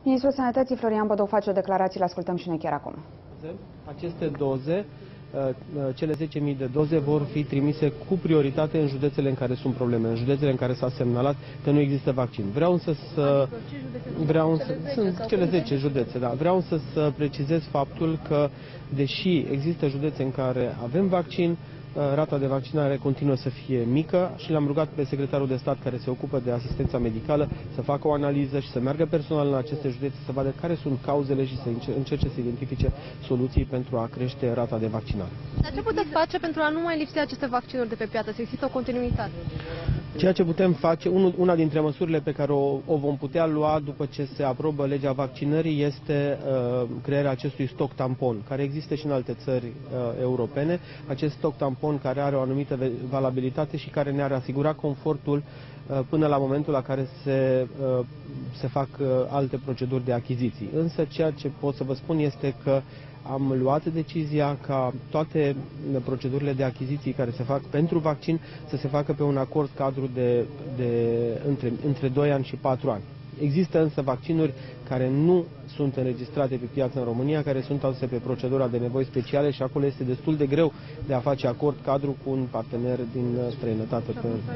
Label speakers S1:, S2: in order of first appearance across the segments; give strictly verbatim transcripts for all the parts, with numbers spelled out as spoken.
S1: Ministrul Sănătății Florian Bodou face o declarație, le ascultăm și noi chiar acum.
S2: Aceste doze, cele zece mii de doze, vor fi trimise cu prioritate în județele în care sunt probleme, în județele în care s-a semnalat că nu există vaccin. Vreau însă să... Vreau să, sunt cele zece județe, da. Vreau însă să precizez faptul că, deși există județe în care avem vaccin, rata de vaccinare continuă să fie mică și l-am rugat pe secretarul de stat care se ocupă de asistența medicală să facă o analiză și să meargă personal în aceste județe să vadă care sunt cauzele și să încerce să identifice soluții pentru a crește rata de vaccinare.
S3: Dar ce puteți face pentru a nu mai lipsi aceste vaccinuri de pe piață, să există o continuitate?
S2: Ceea ce putem face, una dintre măsurile pe care o, o vom putea lua după ce se aprobă legea vaccinării este uh, crearea acestui stoc tampon, care există și în alte țări uh, europene. Acest stoc tampon care are o anumită valabilitate și care ne-ar asigura confortul uh, până la momentul la care se, uh, se fac uh, alte proceduri de achiziții. Însă ceea ce pot să vă spun este că am luat decizia ca toate procedurile de achiziții care se fac pentru vaccin să se facă pe un acord cadru de, de între, între doi ani și patru ani. Există însă vaccinuri care nu sunt înregistrate pe piață în România, care sunt aduse pe procedura de nevoi speciale și acolo este destul de greu de a face acord cadru cu un partener din străinătate.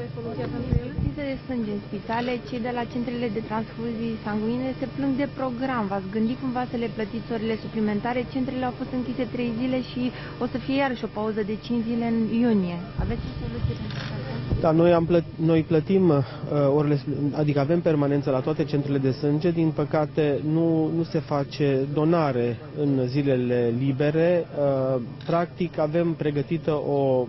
S4: Lipsă de sânge în spitale, cei de la centrele de transfuzii sanguine se plâng de program. V-ați gândit cumva să le plătiți orele suplimentare? Centrele au fost închise trei zile și o să fie iarăși o pauză de cinci zile în iunie. Aveți o soluție pentru asta?
S2: Da, noi, am plăt, noi plătim uh, orele, adică avem permanență la toate centrele de sânge, din păcate nu, nu se face donare în zilele libere. Uh, practic avem pregătită o,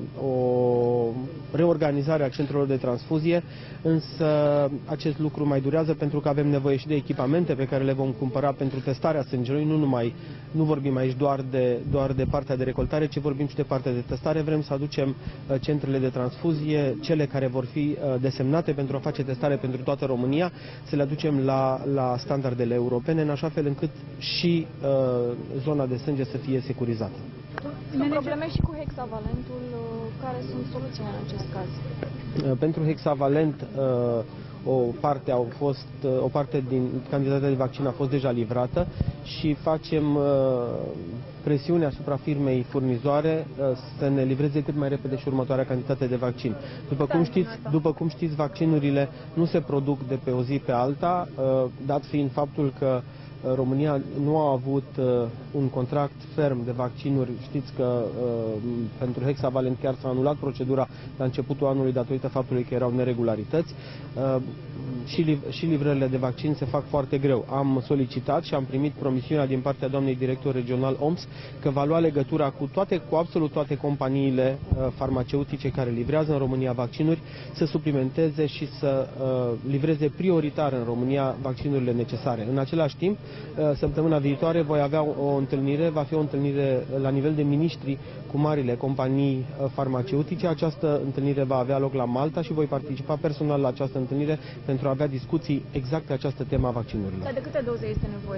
S2: o reorganizare a centrelor de transfuzie, însă acest lucru mai durează pentru că avem nevoie și de echipamente pe care le vom cumpăra pentru testarea sângelui. Nu, numai, nu vorbim aici doar de, doar de partea de recoltare, ci vorbim și de partea de testare. Vrem să aducem uh, centrele de transfuzie, cele care vor fi uh, desemnate pentru a face testare pentru toată România, să le aducem la, la standardele europene, în așa fel încât și uh, zona de sânge să fie securizată.
S5: Sunt probleme și cu hexavalentul. Care sunt soluțiile în acest caz?
S2: Uh, pentru hexavalent, uh, o parte, au fost, uh, o parte din cantitatea de vaccin a fost deja livrată și facem uh, presiune asupra firmei furnizoare uh, să ne livreze cât mai repede și următoarea cantitate de vaccin. După cum știți, după cum știți, vaccinurile nu se produc de pe o zi pe alta, uh, dat fiind faptul că România nu a avut uh, un contract ferm de vaccinuri. Știți că uh, pentru hexavalent chiar s-a anulat procedura la începutul anului datorită faptului că erau neregularități. Uh, și, liv și livrările de vaccin se fac foarte greu. Am solicitat și am primit promisiunea din partea doamnei director regional O M S că va lua legătura cu toate, cu absolut toate companiile uh, farmaceutice care livrează în România vaccinuri, să suplimenteze și să uh, livreze prioritar în România vaccinurile necesare. În același timp, săptămâna viitoare voi avea o întâlnire, va fi o întâlnire la nivel de miniștri cu marile companii farmaceutice. Această întâlnire va avea loc la Malta și voi participa personal la această întâlnire pentru a avea discuții exact pe această temă a vaccinurilor.
S5: Dar de câte doze este nevoie?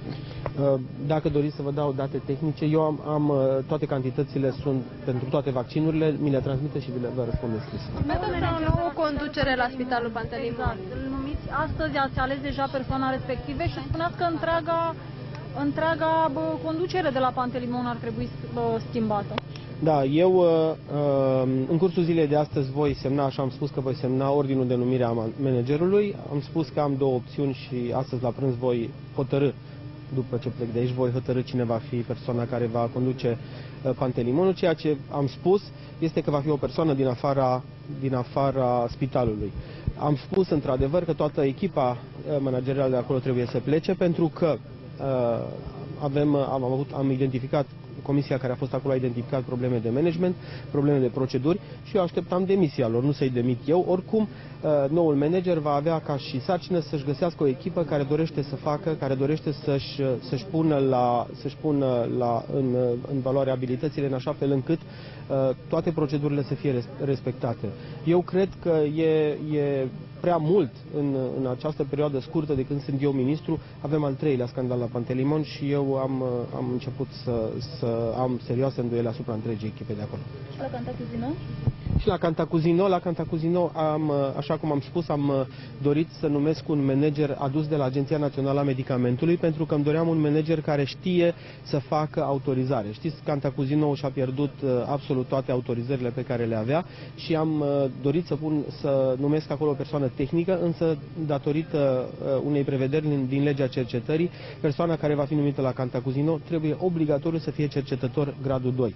S2: Dacă doriți să vă dau date tehnice, eu am, am toate cantitățile sunt pentru toate vaccinurile, mi le transmite și vi le vă răspunde scris.
S3: Urmează o nouă conducere la Spitalul Pantelimon.
S5: Îl numiți astăzi, ați ales deja persoana respective și spuneați că întreaga, întreaga bă, conducere de la Pantelimon ar trebui bă, schimbată.
S2: Da, eu în cursul zilei de astăzi voi semna, așa am spus că voi semna ordinul de numire a managerului. Am spus că am două opțiuni și astăzi la prânz voi hotărâ, după ce plec de aici, voi hotărâ cine va fi persoana care va conduce Pantelimonul. Ceea ce am spus este că va fi o persoană din afara, din afara spitalului. Am spus într-adevăr că toată echipa managerială de acolo trebuie să plece pentru că uh, avem, am, avut, am identificat, comisia care a fost acolo a identificat probleme de management, probleme de proceduri și eu așteptam demisia lor, nu să-i demit eu. Oricum, noul manager va avea ca și sarcină să-și găsească o echipă care dorește să facă, care dorește să-și să-și pună, la, să-și pună la, în, în valoare abilitățile în așa fel încât toate procedurile să fie respectate. Eu cred că e, e prea mult în, în această perioadă scurtă de când sunt eu ministru. Avem al treilea scandal la Pantelimon și eu am, am început să, să am serioase îndoieli asupra întregii echipe de acolo.
S5: Și la Cantacuzino?
S2: Și la Cantacuzino, la Cantacuzino am, așa cum am spus, am dorit să numesc un manager adus de la Agenția Națională a Medicamentului, pentru că îmi doream un manager care știe să facă autorizare. Știți, Cantacuzino și-a pierdut absolut toate autorizările pe care le avea și am dorit să pun, să numesc acolo o persoană tehnică, însă datorită unei prevederi din legea cercetării, persoana care va fi numită la Cantacuzino trebuie obligatoriu să fie cercetător gradul doi.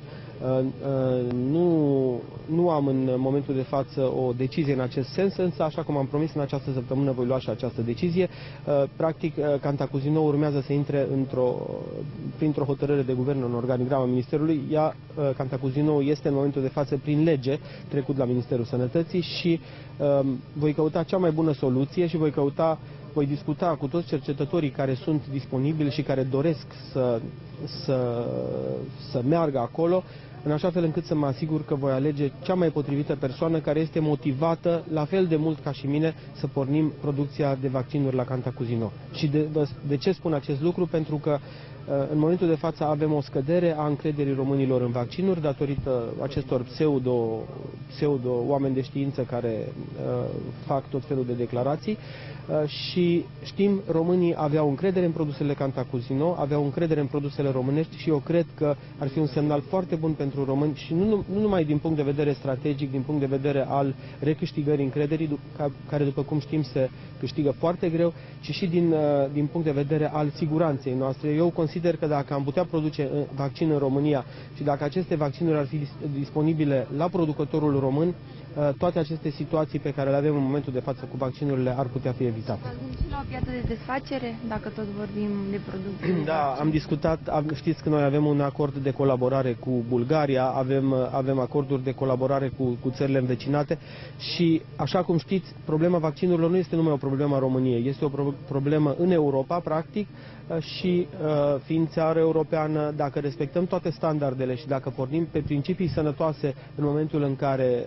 S2: Nu, nu am în momentul de față o decizie în acest sens, însă, așa cum am promis, în această săptămână voi lua și această decizie. Practic, Cantacuzino urmează să intre într-o, printr-o hotărâre de guvern în organigrama Ministerului. Ea, Cantacuzino, este în momentul de față, prin lege, trecut la Ministerul Sănătății și um, voi căuta cea mai bună soluție și voi căuta Voi discuta cu toți cercetătorii care sunt disponibili și care doresc să, să, să meargă acolo, în așa fel încât să mă asigur că voi alege cea mai potrivită persoană care este motivată, la fel de mult ca și mine, să pornim producția de vaccinuri la Cantacuzino. Și de, de ce spun acest lucru? Pentru că în momentul de față avem o scădere a încrederii românilor în vaccinuri datorită acestor pseudo, pseudo oameni de știință care uh, fac tot felul de declarații uh, și știm, românii aveau încredere în produsele Cantacuzino, aveau încredere în produsele românești și eu cred că ar fi un semnal foarte bun pentru români și nu, nu numai din punct de vedere strategic, din punct de vedere al recâștigării încrederii, care după cum știm se câștigă foarte greu, ci și din, uh, din punct de vedere al siguranței noastre. Eu consider că dacă am putea produce vaccin în România și dacă aceste vaccinuri ar fi disponibile la producătorul român, toate aceste situații pe care le avem în momentul de față cu vaccinurile ar putea fi evitate.
S4: Și la o piață de desfacere, dacă tot vorbim de producție?
S2: Da, am discutat, am, știți că noi avem un acord de colaborare cu Bulgaria, avem, avem acorduri de colaborare cu, cu țările învecinate și, așa cum știți, problema vaccinurilor nu este numai o problemă a României, este o pro problemă în Europa, practic, și fiind țară europeană, dacă respectăm toate standardele și dacă pornim pe principii sănătoase în momentul în care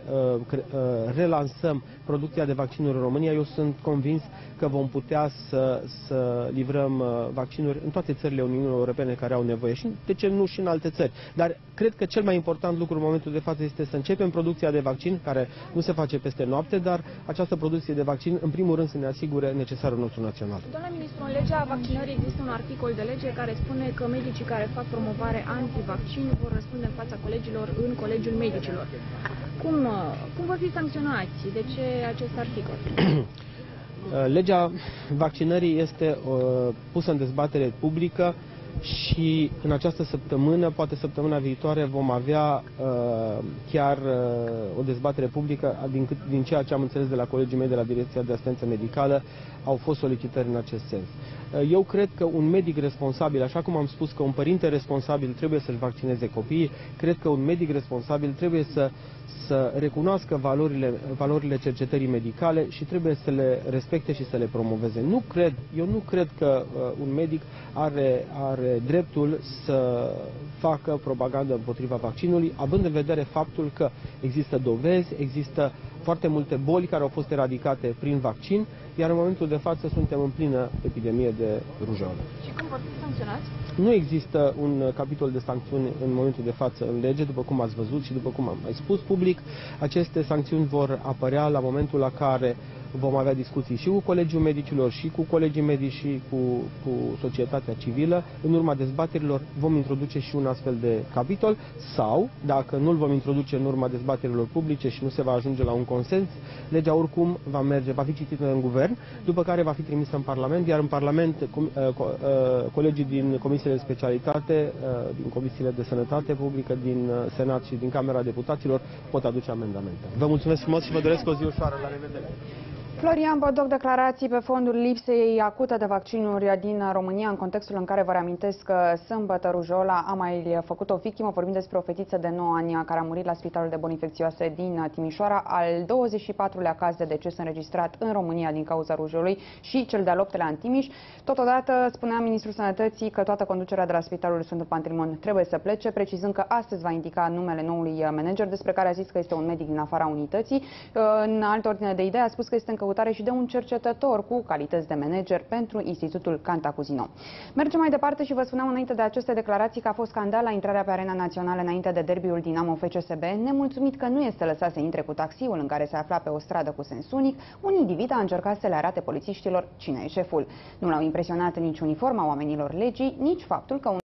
S2: relansăm producția de vaccinuri în România, eu sunt convins că vom putea să, să livrăm vaccinuri în toate țările Uniunii Europene care au nevoie și, de ce nu, și în alte țări. Dar cred că cel mai important lucru în momentul de față este să începem producția de vaccin, care nu se face peste noapte, dar această producție de vaccin, în primul rând, să ne asigure necesarul nostru național.
S5: Doamna ministru, în legea vaccinării există un articol de lege care spune că medicii care fac promovare antivaccin vor răspunde în fața colegilor în Colegiul Medicilor. Cum, cum vor fi sancționați? De ce acest articol?
S2: Legea vaccinării este uh, pusă în dezbatere publică și în această săptămână, poate săptămâna viitoare, vom avea uh, chiar uh, o dezbatere publică. Din, cât, din ceea ce am înțeles de la colegii mei de la Direcția de Asistență Medicală, au fost solicitări în acest sens. Uh, eu cred că un medic responsabil, așa cum am spus că un părinte responsabil trebuie să-și vaccineze copiii, cred că un medic responsabil trebuie să să recunoască valorile, valorile cercetării medicale și trebuie să le respecte și să le promoveze. Nu cred, eu nu cred că uh, un medic are, are dreptul să facă propagandă împotriva vaccinului, având în vedere faptul că există dovezi, există foarte multe boli care au fost eradicate prin vaccin, iar în momentul de față suntem în plină epidemie de rujolă.
S5: Și cum vor fi sancționați?
S2: Nu există un capitol de sancțiuni în momentul de față în lege, după cum ați văzut și după cum am mai spus public. Aceste sancțiuni vor apărea la momentul la care vom avea discuții și cu Colegiul Medicilor și cu colegii medici și cu, cu societatea civilă. În urma dezbaterilor vom introduce și un astfel de capitol sau, dacă nu-l vom introduce în urma dezbaterilor publice și nu se va ajunge la un consens, legea oricum va merge, va fi citită în guvern, după care va fi trimisă în Parlament, iar în Parlament com, uh, co, uh, colegii din comisiile de specialitate, uh, din comisiile de sănătate publică, din uh, Senat și din Camera Deputaților pot aduce amendamente. Vă mulțumesc frumos și vă doresc o zi ușoară. La revedere!
S1: Florian Bodoc, declarații pe fondul lipsei acute de vaccinuri din România, în contextul în care vă reamintesc că sâmbătă rujola a mai făcut o victimă. Vorbim despre o fetiță de nouă ani care a murit la Spitalul de Boli Infecțioase din Timișoara, al douăzeci și patrulea caz de deces înregistrat în România din cauza rujolului și cel de-al optelea în Timiș. Totodată spunea Ministrul Sănătății că toată conducerea de la Spitalul Sfântul Pantelimon trebuie să plece, precizând că astăzi va indica numele noului manager, despre care a zis că este un medic din afara unității. În altă ordine de idei a spus că este în căutare și de un cercetător cu calități de manager pentru Institutul Cantacuzino. Mergem mai departe și vă spuneam înainte de aceste declarații că a fost scandal la intrarea pe arena națională înainte de derbiul Dinamo F C S B. Nemulțumit că nu este lăsat să intre cu taxiul în care se afla pe o stradă cu sens unic, un individ a încercat să le arate polițiștilor cine e șeful. Nu l-au impresionat nici uniforma oamenilor legii, nici faptul că un